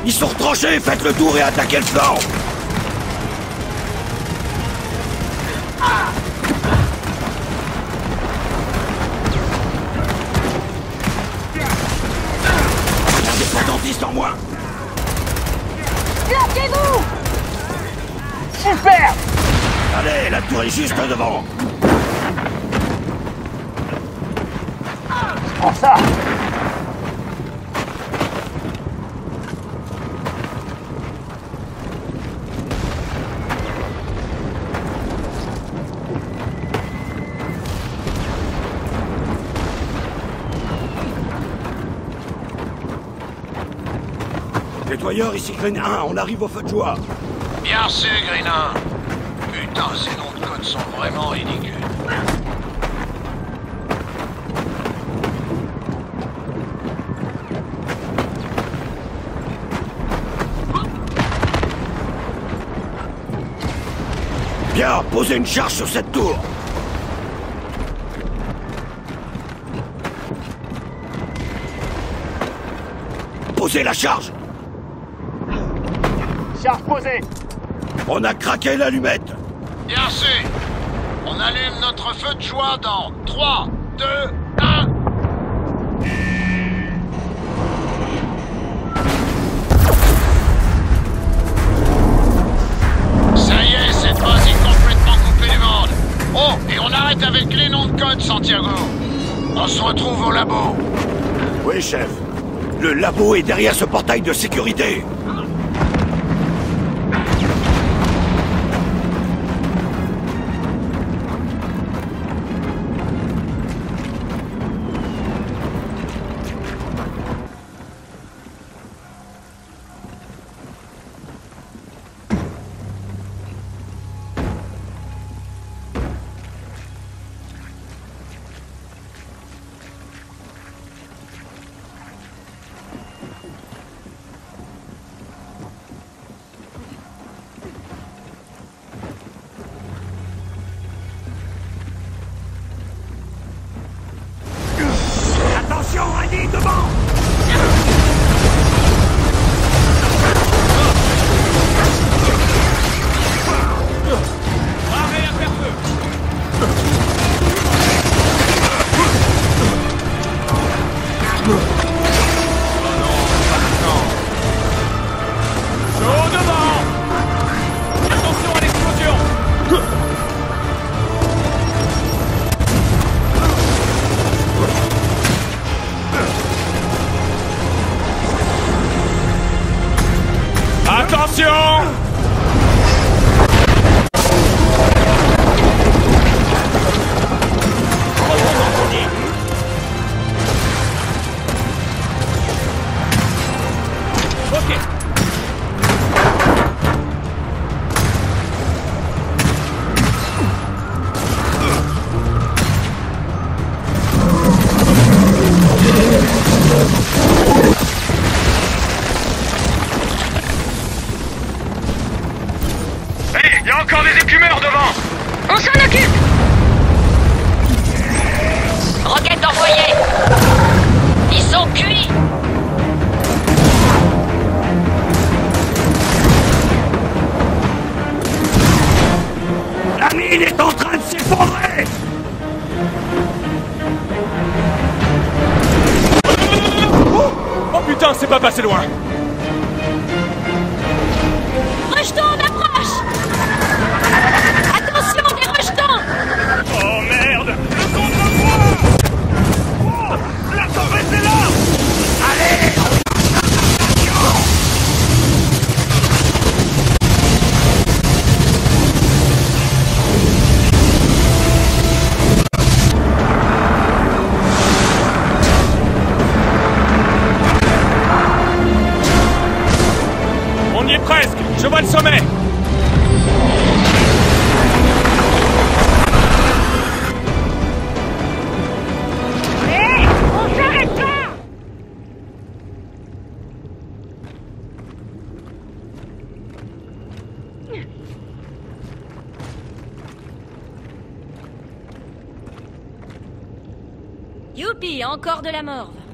Ils sont retranchés, faites le tour et attaquez le flanc. Un indépendantiste en moins. Plaquez-vous! Super! Allez, la tour est juste devant. Prends ça! Nettoyeur, ici Green 1, on arrive au feu de joie. Bien reçu, Green 1. Putain, ces noms de code sont vraiment ridicules. Bien, posez une charge sur cette tour. Posez la charge. Charge posée! On a craqué l'allumette. Bien reçu. On allume notre feu de joie dans 3, 2, 1. Ça y est, cette base est complètement coupée du monde. Oh, et on arrête avec les noms de code, Santiago. On se retrouve au labo. Oui, chef. Le labo est derrière ce portail de sécurité. Attention, Annie, devant! Arrêt à faire feu! Chaud devant! Attention à l'explosion! Attention! Ok. Hé, y a encore des écumeurs devant! On s'en occupe! Roquette envoyée! Ils sont cuits! La mine est en train de s'effondrer! Oh putain, c'est pas passé loin! Rejetons en approche! Attention, des rejetons! Oh merde! Le contre-poids! La tempête est là! Allez! On y est presque! Je vois le sommet! Hé! On s'arrête là! Youpi, encore de la morve.